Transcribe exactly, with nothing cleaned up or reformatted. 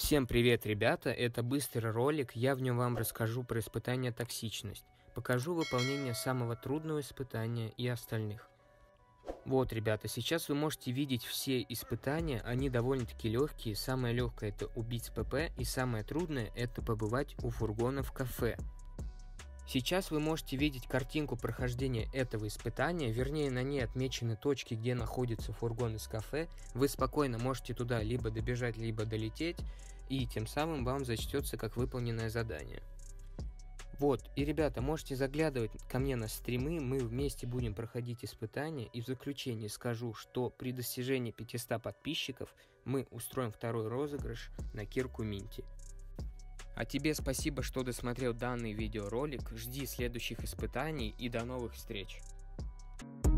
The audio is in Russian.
Всем привет, ребята! Это быстрый ролик, я в нем вам расскажу про испытание токсичность, покажу выполнение самого трудного испытания и остальных. Вот, ребята, сейчас вы можете видеть все испытания, они довольно-таки легкие. Самое легкое это убить ПП, и самое трудное это побывать у фургона в кафе. Сейчас вы можете видеть картинку прохождения этого испытания, вернее на ней отмечены точки, где находится фургон из кафе. Вы спокойно можете туда либо добежать, либо долететь, и тем самым вам зачтется как выполненное задание. Вот, и ребята, можете заглядывать ко мне на стримы, мы вместе будем проходить испытания, и в заключение скажу, что при достижении пятисот подписчиков мы устроим второй розыгрыш на Кирку Минти. А тебе спасибо, что досмотрел данный видеоролик, жди следующих испытаний и до новых встреч!